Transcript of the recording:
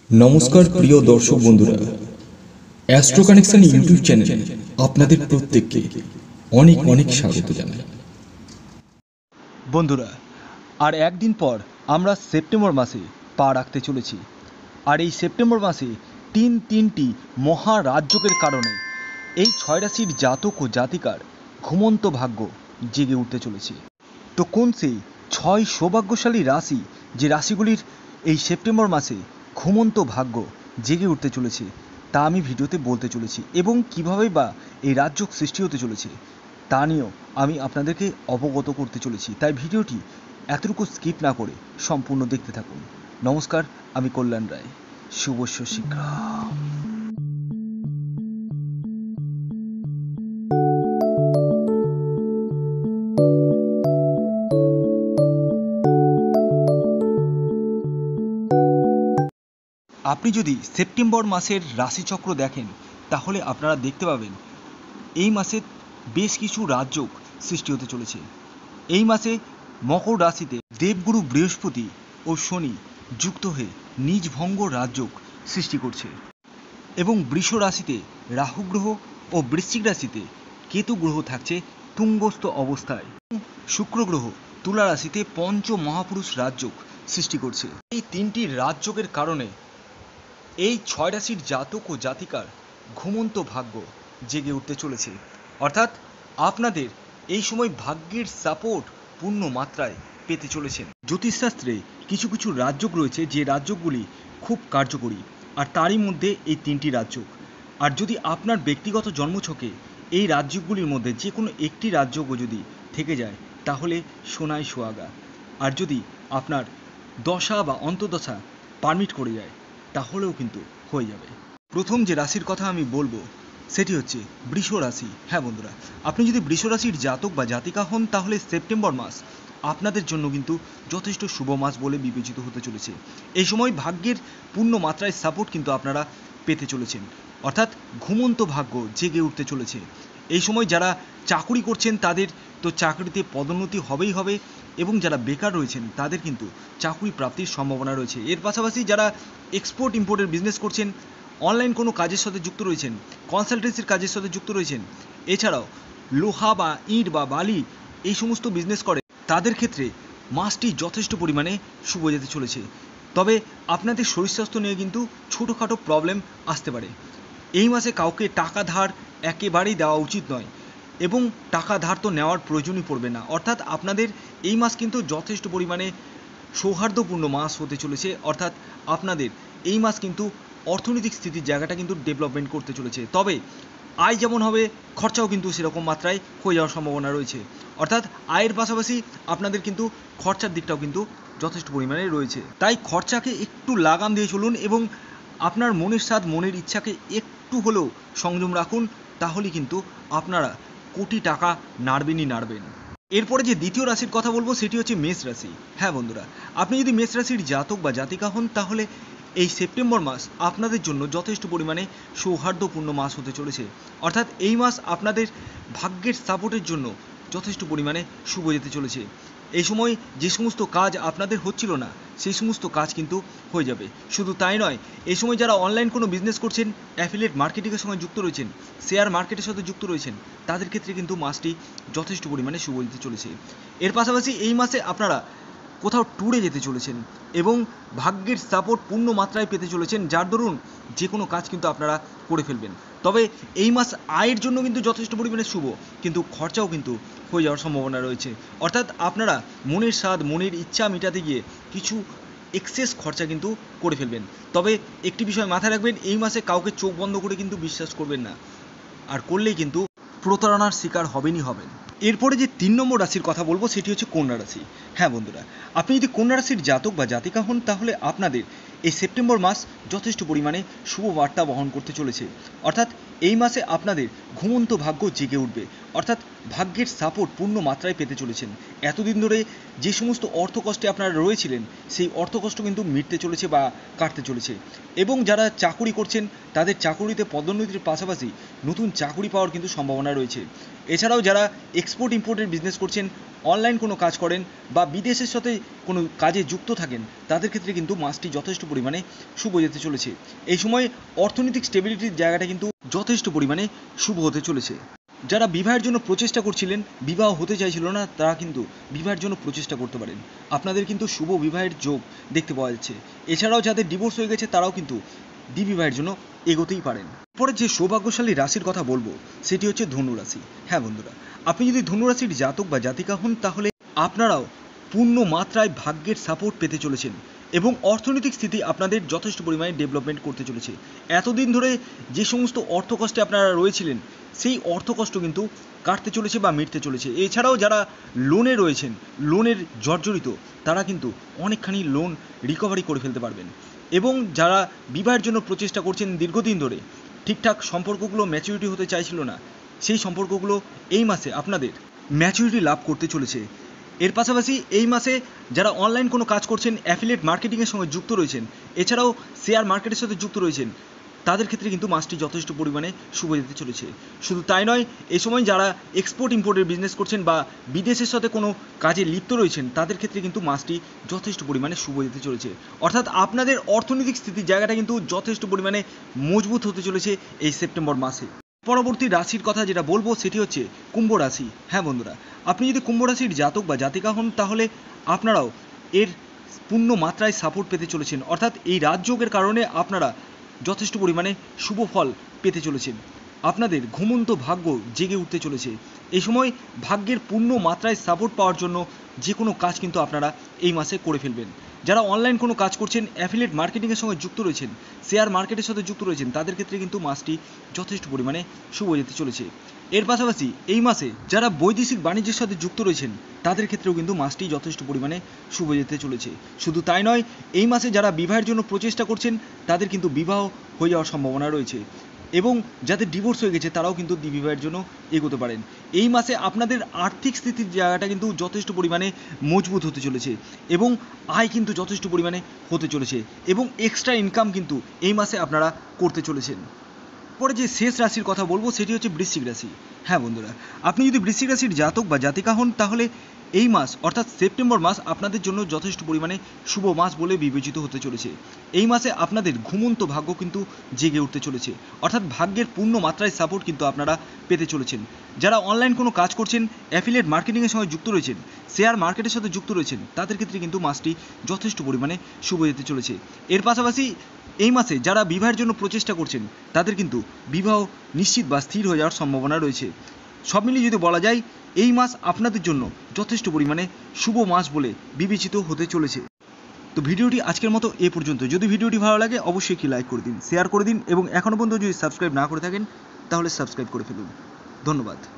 নমস্কার প্রিয় দর্শক বন্ধুরা, অ্যাস্ট্রো কানেকশন ইউটিউব চ্যানেলে আপনাদের প্রত্যেককে অনেক অনেক স্বাগত জানাই। বন্ধুরা, আর একদিন পর আমরা সেপ্টেম্বর মাসে পা রাখতে চলেছি। আর এই সেপ্টেম্বর মাসে তিনটি মহা রাজযোগের কারণে এই 6 রাশির জাতক ও জাতিকার ঘুমন্ত ভাগ্য জেগে উঠতে চলেছে। তো কোন সেই 6 সৌভাগ্যশালী রাশি, যে রাশিগুলির এই সেপ্টেম্বর মাসে ঘুমন্ত ভাগ্য জেগে উঠতে চলেছে, তা আমি ভিডিওতে বলতে চলেছি। এবং কীভাবে বা এই রাজযোগ সৃষ্টি হতে চলেছে তা নিয়েও আমি আপনাদেরকে অবগত করতে চলেছি। তাই ভিডিওটি এতটুকু স্কিপ না করে সম্পূর্ণ দেখতে থাকুন। নমস্কার, আমি কল্যাণ রায়। শুভস্য শীঘ্রম। আপনি যদি সেপ্টেম্বর মাসের রাশিচক্র দেখেন, তাহলে আপনারা দেখতে পাবেন এই মাসে বেশ কিছু রাজযোগ সৃষ্টি হতে চলেছে। এই মাসে মকর রাশিতে দেবগুরু বৃহস্পতি ও শনি যুক্ত হয়ে নিজ ভঙ্গ রাজযোগ সৃষ্টি করছে, এবং বৃষ রাশিতে রাহু গ্রহ ও বৃশ্চিক রাশিতে কেতু গ্রহ থাকছে তুঙ্গস্থ অবস্থায়। শুক্র গ্রহ তুলা রাশিতে পঞ্চ মহাপুরুষ রাজযোগ সৃষ্টি করছে। এই তিনটি রাজযোগের কারণে এই 6 রাশির জাতক ও জাতিকার ঘুমন্ত ভাগ্য জেগে উঠতে চলেছে। অর্থাৎ আপনাদের এই সময় ভাগ্যের সাপোর্ট পূর্ণ মাত্রায় পেতে চলেছেন। জ্যোতিষশাস্ত্রে কিছু কিছু রাজযোগ রয়েছে, যে রাজযোগগুলি খুব কার্যকরী, আর তারই মধ্যে এই তিনটি রাজযোগ। আর যদি আপনার ব্যক্তিগত জন্মছকে এই রাজযোগগুলির মধ্যে যে কোনো একটি রাজযোগও যদি থেকে যায়, তাহলে সোনায় সোহাগা। আর যদি আপনার দশা বা অন্তর্দশা পারমিট করে যায়, তাহলেও কিন্তু হয়ে যাবে। প্রথম যে রাশির কথা আমি বলবো সেটি হচ্ছে বৃষ রাশি। হ্যাঁ বন্ধুরা, আপনি যদি বৃষ রাশির জাতক বা জাতিকা হন, তাহলে সেপ্টেম্বর মাস আপনাদের জন্য কিন্তু যথেষ্ট শুভ মাস বলে বিবেচিত হতে চলেছে। এই সময় ভাগ্যের পূর্ণ মাত্রায় সাপোর্ট কিন্তু আপনারা পেতে চলেছেন, অর্থাৎ ঘুমন্ত ভাগ্য জেগে উঠতে চলেছে। এই সময় যারা চাকুরি করছেন, তাদের তো চাকরিতে পদোন্নতি হবেই হবে, এবং যারা বেকার রয়েছেন তাদের কিন্তু চাকরি প্রাপ্তির সম্ভাবনা রয়েছে। এর পাশাপাশি যারা এক্সপোর্ট ইম্পোর্টের বিজনেস করছেন, অনলাইন কোনো কাজের সাথে যুক্ত রয়েছেন, কনসালটেন্সির কাজের সাথে যুক্ত রয়েছেন, এছাড়াও লোহা বা ইট বা বালি এই সমস্ত বিজনেস করে, তাদের ক্ষেত্রে মাসটি যথেষ্ট পরিমাণে শুভ যেতে চলেছে। তবে আপনাদের শরীর স্বাস্থ্য নিয়ে কিন্তু ছোটোখাটো প্রবলেম আসতে পারে। এই মাসে কাউকে টাকা ধার একেবারেই দেওয়া উচিত নয়, এবং টাকা ধার তো নেওয়ার প্রয়োজনই পড়বে না। অর্থাৎ আপনাদের এই মাস কিন্তু যথেষ্ট পরিমাণে সৌহার্দ্যপূর্ণ মাস হতে চলেছে। অর্থাৎ আপনাদের এই মাস কিন্তু অর্থনৈতিক স্থিতির জায়গাটা কিন্তু ডেভেলপমেন্ট করতে চলেছে। তবে আয় যেমন হবে, খরচাও কিন্তু সেরকম মাত্রায় হয়ে যাওয়ার সম্ভাবনা রয়েছে। অর্থাৎ আয়ের পাশাপাশি আপনাদের কিন্তু খরচার দিকটাও কিন্তু যথেষ্ট পরিমাণে রয়েছে। তাই খরচাকে একটু লাগাম দিয়ে চলুন, এবং আপনার মনের স্বাদ মনের ইচ্ছাকে একটু হলেও সংযম রাখুন, তাহলে কিন্তু আপনারা কোটি টাকা নাড়বেনই নাড়বেন। এরপরে যে দ্বিতীয় রাশির কথা বলবো সেটি হচ্ছে মেষ রাশি। হ্যাঁ বন্ধুরা, আপনি যদি মেষ রাশির জাতক বা জাতিকা হন, তাহলে এই সেপ্টেম্বর মাস আপনাদের জন্য যথেষ্ট পরিমাণে সৌহার্দ্যপূর্ণ মাস হতে চলেছে। অর্থাৎ এই মাস আপনাদের ভাগ্যের সাপোর্টের জন্য যথেষ্ট পরিমাণে শুভ যেতে চলেছে। এই সময় যে সমস্ত কাজ আপনাদের হচ্ছিল না, সেই সমস্ত কাজ কিন্তু হয়ে যাবে। শুধু তাই নয়, এই সময় যারা অনলাইন কোনো বিজনেস করছেন, অ্যাফিলিয়েট মার্কেটিংয়ের সঙ্গে যুক্ত রয়েছেন, শেয়ার মার্কেটের সাথে যুক্ত রয়েছেন, তাদের ক্ষেত্রে কিন্তু মাসটি যথেষ্ট পরিমাণে শুভ যেতে চলেছে। এর পাশাপাশি এই মাসে আপনারা কোথাও ট্যুরে যেতে চলেছেন, এবং ভাগ্যের সাপোর্ট পূর্ণ মাত্রায় পেতে চলেছেন, যার দরুন যে কোনো কাজ কিন্তু আপনারা করে ফেলবেন। তবে এই মাস আয়ের জন্য কিন্তু যথেষ্ট পরিমাণে শুভ, কিন্তু খরচাও কিন্তু হয়ে যাওয়ার সম্ভাবনা রয়েছে। অর্থাৎ আপনারা মনের স্বাদ মনের ইচ্ছা মেটাতে গিয়ে কিছু এক্সেস খরচা কিন্তু করে ফেলবেন। তবে একটি বিষয় মাথায় রাখবেন, এই মাসে কাউকে চোখ বন্ধ করে কিন্তু বিশ্বাস করবেন না, আর করলেই কিন্তু প্রতারণার শিকার হবেনই হবেন। এরপরে যে 3 নম্বর রাশির কথা বলবো সেটি হচ্ছে কন্যা রাশি। হ্যাঁ বন্ধুরা, আপনি যদি কন্যা রাশির জাতক বা জাতিকা হন, তাহলে আপনাদের এই সেপ্টেম্বর মাস যথেষ্ট পরিমাণে শুভ বার্তা বহন করতে চলেছে। অর্থাৎ এই মাসে আপনাদের ঘুমন্ত ভাগ্য জেগে উঠবে, অর্থাৎ ভাগ্যের সাপোর্ট পূর্ণ মাত্রায় পেতে চলেছেন। এতদিন ধরে যে সমস্ত অর্থকষ্টে আপনারা রয়েছিলেন, সেই অর্থকষ্ট কিন্তু মিটতে চলেছে বা কাটতে চলেছে। এবং যারা চাকুরি করছেন, তাদের চাকুরিতে পদোন্নতির পাশাপাশি নতুন চাকুরি পাওয়ার কিন্তু সম্ভাবনা রয়েছে। এছাড়াও যারা এক্সপোর্ট ইম্পোর্টের বিজনেস করছেন, অনলাইন কোনো কাজ করেন বা বিদেশের সাথে কোনো কাজে যুক্ত থাকেন তাদের ক্ষেত্রে কিন্তু মাসটি যথেষ্ট পরিমাণে শুভ যেতে চলেছে। এই সময় অর্থনৈতিক স্টেবিলিটির জায়গাটা কিন্তু যথেষ্ট পরিমাণে শুভ হতে চলেছে। যারা বিবাহের জন্য প্রচেষ্টা করছিলেন, বিবাহ হতে চাইছিল না, তারা কিন্তু বিবাহের জন্য প্রচেষ্টা করতে পারেন। আপনাদের কিন্তু শুভ বিবাহের যোগ দেখতে পাওয়া যাচ্ছে। এছাড়াও যাদের ডিভোর্স হয়ে গেছে তারাও কিন্তু বিবাহের জন্য এগোতেই পারেন। পরে যে সৌভাগ্যশালী রাশির কথা বলবো সেটি হচ্ছে ধনু রাশি। হ্যাঁ বন্ধুরা, আপনি যদি ধনু রাশির জাতক বা জাতিকা হন তাহলে আপনারাও পূর্ণ মাত্রায় ভাগ্যের সাপোর্ট পেতে চলেছেন এবং অর্থনৈতিক স্থিতি আপনাদের যথেষ্ট পরিমাণে ডেভেলপমেন্ট করতে চলেছে। এতদিন ধরে যে সমস্ত অর্থকষ্টে আপনারা রয়েছিলেন সেই অর্থকষ্ট কিন্তু কাটতে চলেছে বা মিটতে চলেছে। এছাড়াও যারা লোনে রয়েছেন, লোনের জর্জরিত, তারা কিন্তু অনেকখানি লোন রিকভারি করে ফেলতে পারবেন। এবং যারা বিবাহের জন্য প্রচেষ্টা করছেন দীর্ঘদিন ধরে, ঠিকঠাক সম্পর্কগুলো ম্যাচুরিটি হতে চাইছিল না, সেই সম্পর্কগুলো এই মাসে আপনাদের ম্যাচুরিটি লাভ করতে চলেছে। এর পাশাপাশি এই মাসে যারা অনলাইন কোনো কাজ করছেন, অ্যাফিলিয়েট মার্কেটিংয়ের সঙ্গে যুক্ত রয়েছেন, এছাড়াও শেয়ার মার্কেটের সাথে যুক্ত রয়েছেন, তাদের ক্ষেত্রে কিন্তু মাসটি যথেষ্ট পরিমাণে শুভ যেতে চলেছে। শুধু তাই নয়, এই সময় যারা এক্সপোর্ট ইম্পোর্টের বিজনেস করছেন বা বিদেশের সাথে কোনো কাজে লিপ্ত রয়েছেন তাদের ক্ষেত্রে কিন্তু মাসটি যথেষ্ট পরিমাণে শুভ যেতে চলেছে। অর্থাৎ আপনাদের অর্থনৈতিক স্থিতির জায়গাটা কিন্তু যথেষ্ট পরিমাণে মজবুত হতে চলেছে এই সেপ্টেম্বর মাসে। পরবর্তী রাশির কথা যেটা বলবো সেটি হচ্ছে কুম্ভ রাশি। হ্যাঁ বন্ধুরা, আপনি যদি কুম্ভ রাশির জাতক বা জাতিকা হন তাহলে আপনারাও এর পূর্ণ মাত্রায় সাপোর্ট পেতে চলেছেন। অর্থাৎ এই রাজযোগের কারণে আপনারা যথেষ্ট পরিমাণে শুভ ফল পেতে চলেছেন। আপনাদের ঘুমন্ত ভাগ্য জেগে উঠতে চলেছে। এই সময় ভাগ্যের পূর্ণ মাত্রায় সাপোর্ট পাওয়ার জন্য যে কোনো কাজ কিন্তু আপনারা এই মাসে করে ফেলবেন। যারা অনলাইন কোনো কাজ করছেন, অ্যাফিলিয়েট মার্কেটিংয়ের সঙ্গে যুক্ত রয়েছেন, শেয়ার মার্কেটের সাথে যুক্ত রয়েছেন, তাদের ক্ষেত্রে কিন্তু মাসটি যথেষ্ট পরিমাণে শুভ যেতে চলেছে। এর পাশাপাশি এই মাসে যারা বৈদেশিক বাণিজ্যের সাথে যুক্ত রয়েছেন তাদের ক্ষেত্রেও কিন্তু মাসটি যথেষ্ট পরিমাণে শুভ যেতে চলেছে। শুধু তাই নয়, এই মাসে যারা বিবাহের জন্য প্রচেষ্টা করছেন তাদের কিন্তু বিবাহ হয়ে যাওয়ার সম্ভাবনা রয়েছে এবং যাদের ডিভোর্স হয়ে গেছে তারাও কিন্তু বিবাহের জন্য এগোতে পারেন। এই মাসে আপনাদের আর্থিক স্থিতির জায়গাটা কিন্তু যথেষ্ট পরিমাণে মজবুত হতে চলেছে এবং আয় কিন্তু যথেষ্ট পরিমাণে হতে চলেছে এবং এক্সট্রা ইনকাম কিন্তু এই মাসে আপনারা করতে চলেছেন। পরে যে শেষ রাশির কথা বলবো সেটি হচ্ছে বৃশ্চিক রাশি। হ্যাঁ বন্ধুরা, আপনি যদি বৃশ্চিক রাশির জাতক বা জাতিকা হন তাহলে এই মাস অর্থাৎ সেপ্টেম্বর মাস আপনাদের জন্য যথেষ্ট পরিমাণে শুভ মাস বলে বিবেচিত হতে চলেছে। এই মাসে আপনাদের ঘুমন্ত ভাগ্য কিন্তু জেগে উঠতে চলেছে। অর্থাৎ ভাগ্যের পূর্ণ মাত্রায় সাপোর্ট কিন্তু আপনারা পেতে চলেছেন। যারা অনলাইন কোনো কাজ করছেন, অ্যাফিলিয়েট মার্কেটিংয়ের সঙ্গে যুক্ত রয়েছেন, শেয়ার মার্কেটের সাথে যুক্ত রয়েছেন, তাদের ক্ষেত্রে কিন্তু মাসটি যথেষ্ট পরিমাণে শুভ যেতে চলেছে। এর পাশাপাশি এই মাসে যারা বিবাহের জন্য প্রচেষ্টা করছেন তাদের কিন্তু বিবাহ নিশ্চিত বা স্থির হয়ে যাওয়ার সম্ভাবনা রয়েছে। সব মিলিয়ে যদি বলা যায় এই মাস আপনাদের জন্য যথেষ্ট পরিমাণে শুভ মাস বলে বিবেচিত হতে চলেছে। তো ভিডিওটি আজকের মতো এ পর্যন্ত। যদি ভিডিওটি ভালো লাগে অবশ্যই একটি লাইক করে দিন, শেয়ার করে দিন এবং এখনও পর্যন্ত যদি সাবস্ক্রাইব না করে থাকেন তাহলে সাবস্ক্রাইব করে ফেলুন। ধন্যবাদ।